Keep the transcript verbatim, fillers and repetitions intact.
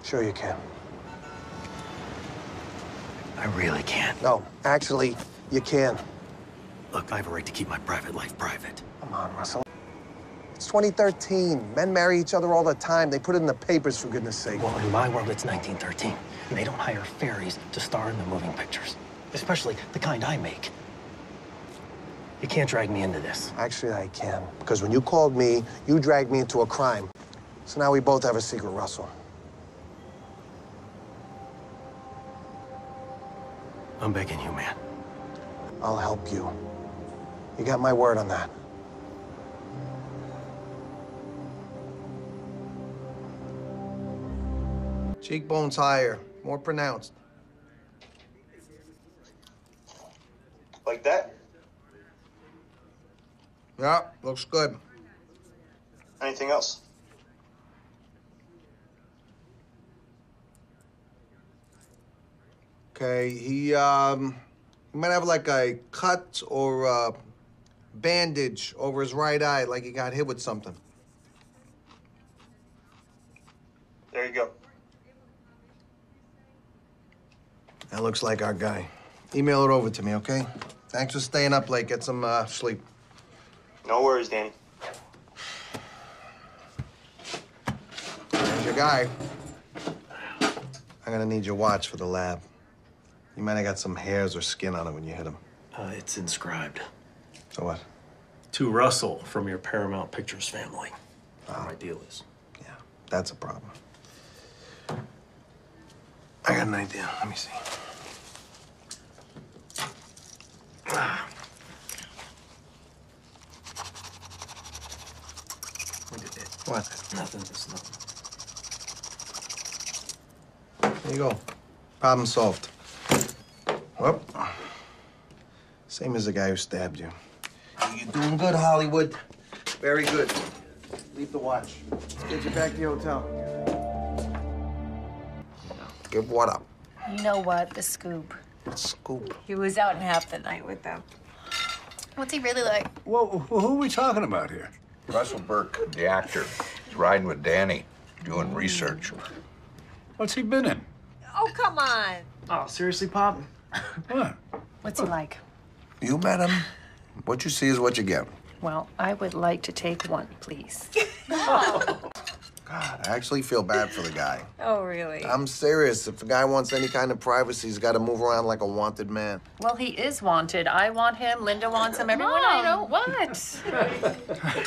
Sure you can. I really can't. No, actually, you can. Look, I have a right to keep my private life private. Come on, Russell. It's twenty thirteen. Men marry each other all the time. They put it in the papers, for goodness sake. Well, in my world, it's nineteen thirteen. And they don't hire fairies to star in the moving pictures. Especially the kind I make. You can't drag me into this. Actually, I can. Because when you called me, you dragged me into a crime. So now we both have a secret, Russell. I'm begging you, man. I'll help you. You got my word on that. Cheekbones higher, more pronounced. Like that? Yeah, looks good. Anything else? Okay, he, um, he might have like a cut or a bandage over his right eye, like he got hit with something. There you go. That looks like our guy. Email it over to me, okay? Thanks for staying up late. Get some uh, sleep. No worries, Danny. There's your guy. I'm gonna need your watch for the lab. You might have got some hairs or skin on it when you hit him. Uh, it's inscribed. So what? To Russell from your Paramount Pictures family. Oh. My deal is. Yeah, that's a problem. I got an idea. Let me see. Ah. What? Nothing, it's nothing. There you go. Problem solved. Well, same as the guy who stabbed you. You're doing good, Hollywood. Very good. Leave the watch. Let's get you back to the hotel. Give what up? You know what? The scoop. Scoop. He was out in half the night with them. What's he really like? Well, who are we talking about here? Russell Burke, the actor. He's riding with Danny, doing research. What's he been in? Oh, come on. Oh, seriously, Pop? What? What's he like? You met him. What you see is what you get. Well, I would like to take one, please. God, I actually feel bad for the guy. Oh, really? I'm serious. If a guy wants any kind of privacy, he's got to move around like a wanted man. Well, he is wanted. I want him. Linda wants him. Everyone I know. What?